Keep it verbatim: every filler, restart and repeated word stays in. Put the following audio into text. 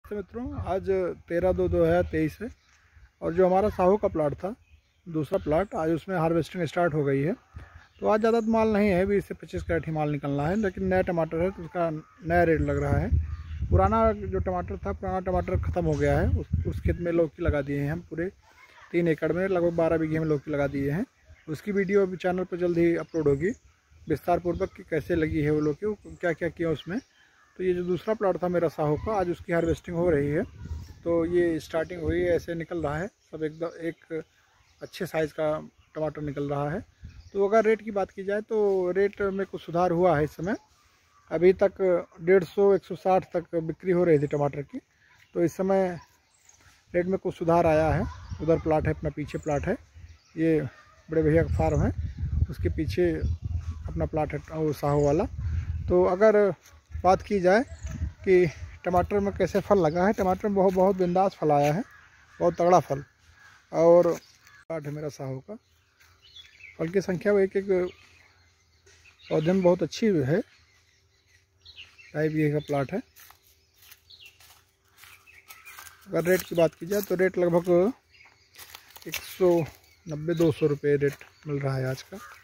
मित्रों, आज तेरह दो दो हज़ार तेईस है और जो हमारा साहू का प्लाट था, दूसरा प्लाट, आज उसमें हार्वेस्टिंग स्टार्ट हो गई है। तो आज ज़्यादा माल नहीं है, बीस से पच्चीस कैरेट ही माल निकलना है, लेकिन नया टमाटर है तो उसका नया रेट लग रहा है। पुराना जो टमाटर था, पुराना टमाटर ख़त्म हो गया है। उस उस खेत में लौकी लगा दिए हैं हम, पूरे तीन एकड़ में लगभग बारह बीघे में लौकी लगा दिए हैं। उसकी वीडियो अभी चैनल पर जल्द ही अपलोड होगी, विस्तार पूर्वक कि कैसे लगी है वो लौकी, क्या क्या किया उसमें। तो ये जो दूसरा प्लाट था मेरा साहू का, आज उसकी हार्वेस्टिंग हो रही है। तो ये स्टार्टिंग हुई है, ऐसे निकल रहा है सब, एकदम एक अच्छे साइज़ का टमाटर निकल रहा है। तो अगर रेट की बात की जाए तो रेट में कुछ सुधार हुआ है इस समय। अभी तक डेढ़ सौ एक सौ साठ तक बिक्री हो रही थी टमाटर की, तो इस समय रेट में कुछ सुधार आया है। उधर प्लाट है, अपना पीछे प्लाट है, ये बड़े भैया का फार्म है, उसके पीछे अपना प्लाट है वो साहू वाला। तो अगर बात की जाए कि टमाटर में कैसे फल लगा है, टमाटर में बहुत बहुत बिंदास फल आया है, बहुत तगड़ा फल। और प्लाट है मेरा साहू का, फल की संख्या वो एक एक पौधे में बहुत अच्छी है। ढाई बीघे का प्लाट है। अगर रेट की बात की जाए तो रेट लगभग एक सौ नब्बे दो सौ रुपये रेट मिल रहा है आज का।